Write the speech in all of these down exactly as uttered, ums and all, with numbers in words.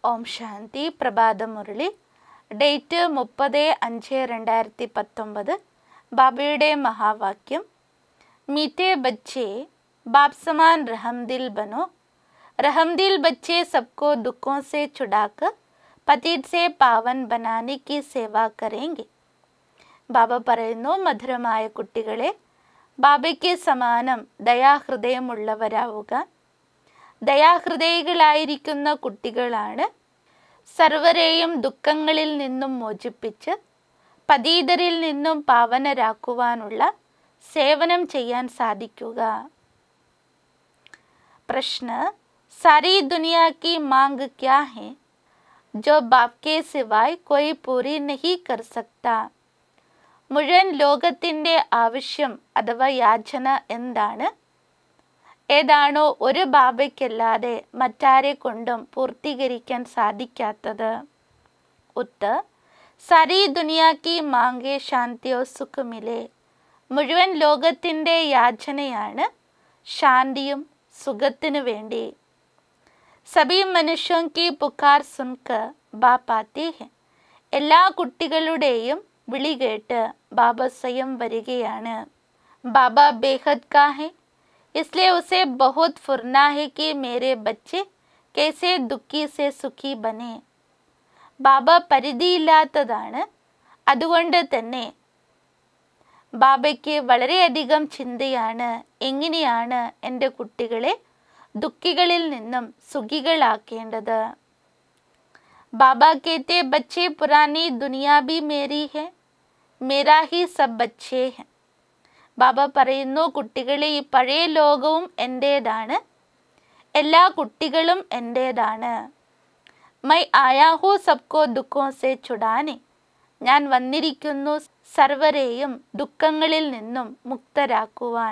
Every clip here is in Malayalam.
ഓം ശാന്തി. പ്രഭാത മുരളി, ഡേറ്റ് മുപ്പത് അഞ്ച് രണ്ടായിരത്തി പത്തൊമ്പത്. ബാബയുടെ മഹാവാക്യം: മീറ്റേ ബच्चे बाप समान रहमदिल बनो, रहमदिल बच्चे सबको दुखों से छुड़ाकर पतित से पावन बनाने की सेवा करेंगे. ബാബ പറയുന്നു, മധുരമായ കുട്ടികളെ, ബാബയ്ക്ക് സമാനം ദയാഹൃദയമുള്ളവരാവുക. ദയാഹൃദയികളായിരിക്കുന്ന കുട്ടികളാണ് സർവരെയും ദുഃഖങ്ങളിൽ നിന്നും മോചിപ്പിച്ച് പതീതരിൽ നിന്നും പാവനരാക്കുവാനുള്ള സേവനം ചെയ്യാൻ സാധിക്കുക. പ്രശ്ന: സാരി ദുനിയാ की मांग क्या है जो बाप के सिवाय कोई पूरी नहीं कर सकता. മുഴുവൻ ലോകത്തിൻ്റെ ആവശ്യം അഥവാ യാചന എന്താണ്? ഏതാണോ ഒരു ബാബയ്ക്കല്ലാതെ മറ്റാരെ കൊണ്ടും പൂർത്തീകരിക്കാൻ സാധിക്കാത്തത്? ഉത്തർ: സാരി ദുനിയാ की मांगे ശാന്തിയോ സുഖ മിലേ. മുഴുവൻ ലോകത്തിൻ്റെ യാചനയാണ് ശാന്തിയും സുഖത്തിനു വേണ്ടി. സബി മനുഷ്യോं की पुकार सुनकर बाप आते हैं. എല്ലാ കുട്ടികളുടെയും വിളി കേട്ട് ബാബ സ്വയം വരികയാണ്. ബാബ ബേഹദ് കാ ഹെ, इसलिए उसे बहुत फुरना है कि मेरे बच्चे कैसे दुखी से सुखी बने. ബാബ പരിധിയില്ലാത്തതാണ്. അതുകൊണ്ട് തന്നെ ബാബയ്ക്ക് വളരെയധികം ചിന്തയാണ് എങ്ങനെയാണ് എൻ്റെ കുട്ടികളെ ദുഃഖികളിൽ നിന്നും സുഖികളാക്കേണ്ടത്. ബാബ കേത്തെ ബच्चे പുരാനി ദുനിയാ ഭി മേരി ഹെ, മേരാ ഹി സബ് ബच्चे ഹെ. ബാബ പറയുന്നു, കുട്ടികളെ, ഈ പഴയ ലോകവും എൻ്റേതാണ്, എല്ലാ കുട്ടികളും എൻ്റേതാണ്. മൈ ആയാ ഹൂ സബ്കോ ദുഃഖോ സെ ചുടാനെ. ഞാൻ വന്നിരിക്കുന്നു സർവരെയും ദുഃഖങ്ങളിൽ നിന്നും മുക്തരാക്കുവാൻ.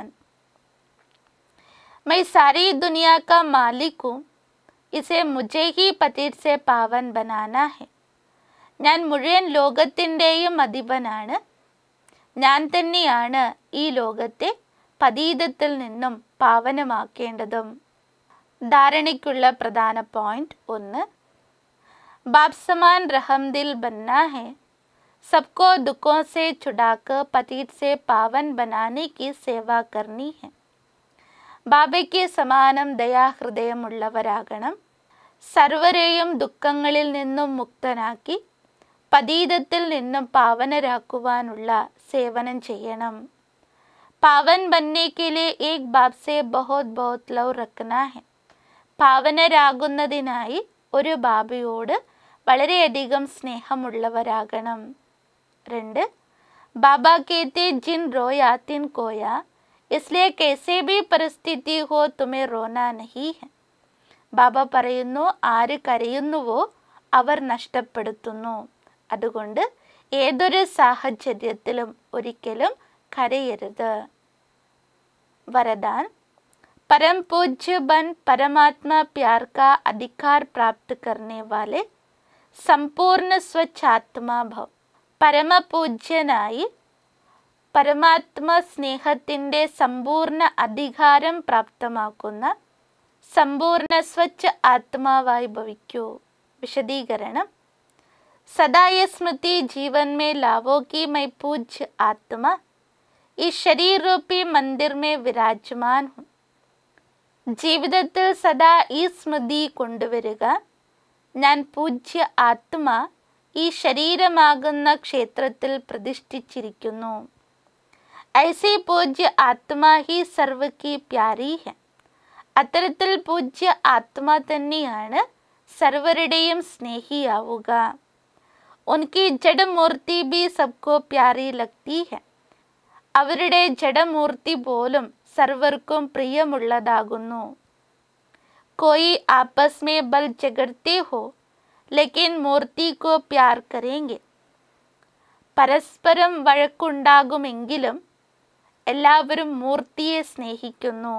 मैं सारी दुनिया का मालिक हूँ, इसे मुझे ही पतित से पावन बनाना है. ഞാൻ മുഴുവൻ ലോകത്തിൻ്റെയും അധിപനാണ്. ഞാൻ തന്നെയാണ് ഈ ലോകത്തെ പതീതത്തിൽ നിന്നും പാവനമാക്കേണ്ടതും. ധാരണയ്ക്കുള്ള പ്രധാന പോയിന്റ്: ഒന്ന്, ബാപ് സമാൻ റഹംദിൽ ബന്ന ഹെ, सबको दुखों से छुड़ाकर पतित से पावन बनाने की सेवा करनी है. ബാബയ്ക്ക് സമാനം ദയാഹൃദയമുള്ളവരാകണം. സർവരെയും ദുഃഖങ്ങളിൽ നിന്നും മുക്തനാക്കി പതീതത്തിൽ നിന്നും പാവനരാക്കുവാനുള്ള സേവനം ചെയ്യണം. പാവൻ ബന്നെ കെ ലിയെ ഏക് ബാപ് സെ ബഹുത് ബഹുത് ലവ് റഖ്നാ ഹെ. പാവനരാകുന്നതിനായി ഒരു ബാബയോട് വളരെയധികം സ്നേഹമുള്ളവരാകണം. രണ്ട്, ബാബ കേത്തെ ജിൻ റോയാ തിൻ കോയാ, इसलिए कैसे भी परिस्थिति हो तुम्हें रोना नहीं है. ബാബ പറയുന്നു, ആര് കരയുന്നുവോ അവർ നഷ്ടപ്പെടുത്തുന്നു. അതുകൊണ്ട് ഏതൊരു സാഹചര്യത്തിലും ഒരിക്കലും കരയരുത്. വരദാൻ: परम पूज्य बन परमात्मा प्यार का अधिकार प्राप्त करने वाले संपूर्ण स्वच्छ आत्मा भव. പരമപൂജ്യനായി പരമാത്മ സ്നേഹത്തിൻ്റെ സമ്പൂർണ്ണ അധികാരം പ്രാപ്തമാക്കുന്ന സമ്പൂർണ്ണ സ്വച്ഛ ആത്മാവായി ഭവിക്കൂ. വിശദീകരണം: സദാ യേ സ്മൃതി ജീവൻ മേ ലാവോ കി മൈ പൂജ്യ ആത്മാ ഈ ശരീർ രൂപി മന്ദിർ മേ വിരാജമാൻ ഹും. ജീവിതത്തിൽ സദാ ഈ സ്മൃതി കൊണ്ടുവരിക, ഞാൻ പൂജ്യ ആത്മാ ഈ ശരീരമാകുന്ന ക്ഷേത്രത്തിൽ പ്രതിഷ്ഠിച്ചിരിക്കുന്നു. ഐസി പൂജ്യ ആത്മാ ഹി സർവ കി പ്യാരി ഹെ. അത്തരത്തിൽ പൂജ്യ ആത്മാ തന്നെയാണ് സർവരുടെയും സ്നേഹിയാവുക. ഉൻകി ജഡമൂർത്തി ബി സബ്കോ പ്യാരി ലഗ്തി ഹെ. അവരുടെ ജഡമൂർത്തി പോലും സർവർക്കും പ്രിയമുള്ളതാകുന്നു. കോയി ആപസ് മേ ബൽ ജഗർത്തെ ഹോ ലേക്കിൻ മൂർത്തി കോ പ്യാർ കരേംഗെ. പരസ്പരം വഴക്കുണ്ടാകുമെങ്കിലും എല്ലാവരും മൂർത്തിയെ സ്നേഹിക്കുന്നു.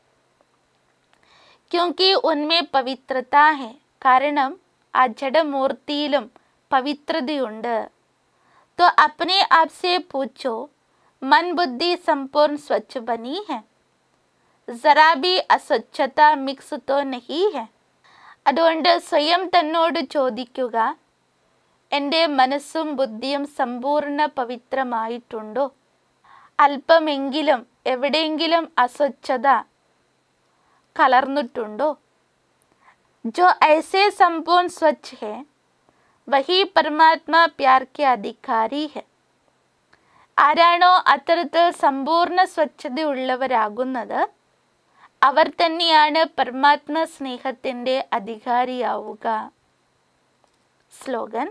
ക്യോങ്കി ഉന്മേ പവിത്രത ഹെ. കാരണം ആ ജഡമൂർത്തിയിലും പവിത്രതയുണ്ട്. तो अपने आप से पूछो, मन बुद्धि संपूर्ण स्वच्छ बनी है, जरा भी अस्वच्छता मिक्स तो नहीं है. അതുകൊണ്ട് സ്വയം തന്നോട് ചോദിക്കുക, എൻ്റെ മനസ്സും ബുദ്ധിയും സമ്പൂർണ്ണ പവിത്രമായിട്ടുണ്ടോ? അല്പമെങ്കിലും എവിടെയെങ്കിലും അസ്വച്ഛത കലർന്നിട്ടുണ്ടോ? जो ऐसे संपूर्ण स्वच्छ है वही परमात्मा प्यार के अधिकारी है. ആരാണോ അത്തരത്തിൽ സമ്പൂർണ്ണ സ്വച്ഛതയുള്ളവരാകുന്നത് അവർ തന്നെയാണ് പരമാത്മ സ്നേഹത്തിൻ്റെ അധികാരിയാവുക. സ്ലോഗൻ: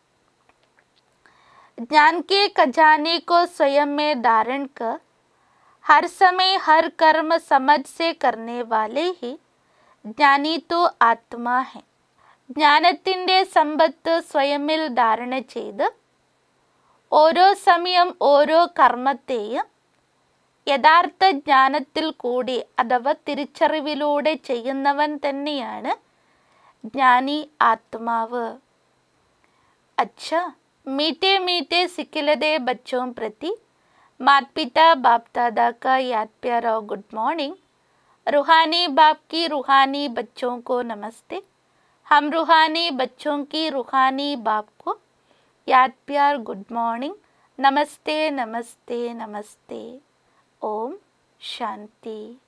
ज्ञान के खजाने को स्वयं में धारण कर हर समय हर कर्म समझ से करने वाले ही ज्ञानी तो आत्मा है. ജ്ഞാനത്തിൻ്റെ സമ്പത്ത് സ്വയമിൽ ധാരണ ചെയ്ത് ഓരോ സമയം ഓരോ കർമ്മത്തെയും യഥാർത്ഥ ജ്ഞാനത്തിൽ കൂടി അഥവാ തിരിച്ചറിവിലൂടെ ചെയ്യുന്നവൻ തന്നെയാണ് ജ്ഞാനി ആത്മാവ്. अच्छा, मीठे मीठे सिखिलदे बच्चों प्रति माता पिता बाप दादा का याद प्यार और गुड मॉर्निंग. रूहानी बाप की रूहानी बच्चों को नमस्ते. हम रूहानी बच्चों की रूहानी बाप को याद प्यार गुड मॉर्निंग. नमस्ते नमस्ते नमस्ते. ओम शांति.